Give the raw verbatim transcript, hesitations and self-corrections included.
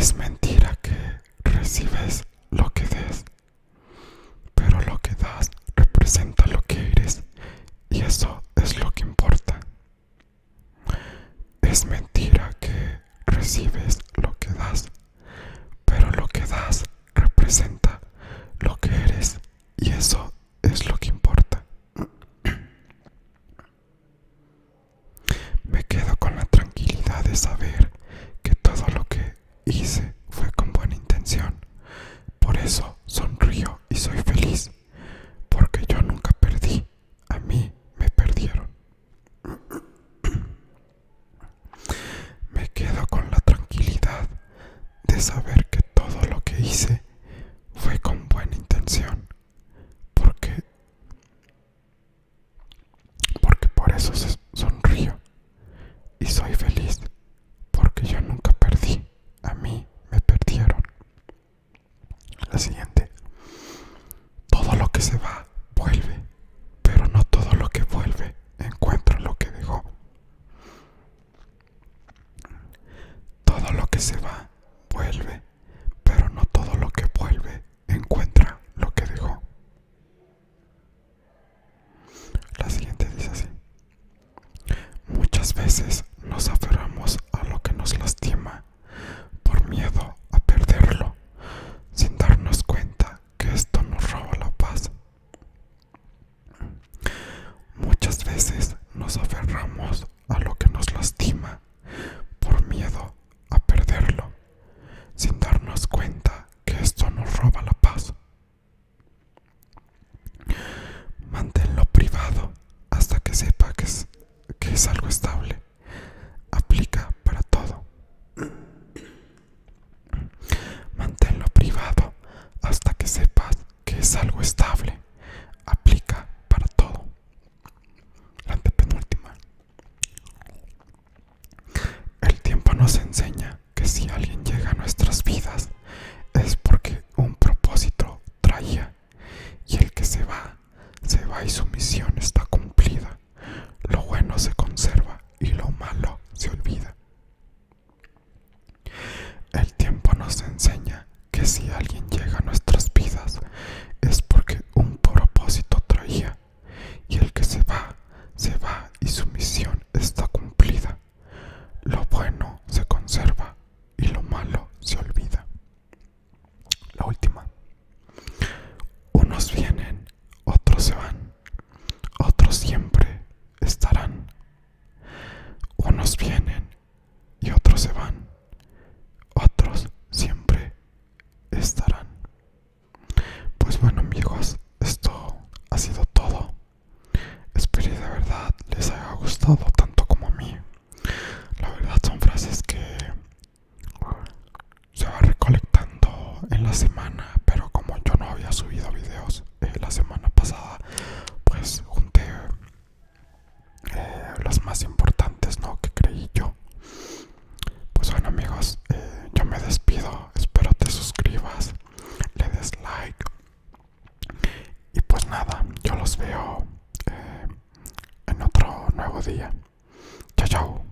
Es mentira que recibes lo que des, pero lo que das representa lo que eres y eso es lo que importa. Es mentira que recibes lo que das, pero lo que das representa lo que eres y eso es lo que importa. Me quedo con la tranquilidad de saber que todo lo que hice fue con buena intención. Por eso sonrío y soy feliz, porque yo nunca perdí, a mí me perdieron. Me quedo con la tranquilidad de saber que todo lo que hice fue con buena intención, porque porque por eso sonrío y soy feliz, porque yo nunca perdí, a mí me perdieron. La siguiente. Todo lo que se va vuelve, pero no todo lo que vuelve encuentra lo que dejó. Todo lo que se va vuelve, pero no todo lo que vuelve encuentra lo que dejó. La siguiente dice así. Muchas veces nos aferramos a lo que nos lastima por miedo a perderlo, sin darnos cuenta que esto nos roba la paz. Muchas veces nos aferramos a lo que nos lastima por miedo a perderlo, sin darnos cuenta que esto nos roba la paz. Manténlo privado hasta que sepa que es, que es algo estable. Aplica para todo. Manténlo privado hasta que sepas que es algo estable. Aplica para todo. La antepenúltima. El tiempo nos enseña que si alguien llega a nuestras vidas es porque un propósito traía, y el que se va, se va y su misión está cumplida. Lo bueno se conserva y lo malo se olvida. El tiempo nos enseña que si alguien llega a nuestras vidas es porque un propósito traía, y el que se va, se va y su misión está cumplida. Lo bueno se conserva y lo malo se olvida. La última. Unos vienen, otros se van, otros siempre estarán. Unos vienen y otros se van, otros siempre estarán. Pues bueno, amigos, esto ha sido todo. Espero de verdad les haya gustado tanto como a mí. La verdad son frases que se va recolectando en la semana, pero como yo no había subido videos eh, la semana pasada, pues junté eh, las más importantes, ¿no? Que creí yo. Pues bueno, amigos, eh, yo me despido. Espero te suscribas, le des like. Y pues nada, yo los veo eh, en otro nuevo día. Chao, chao.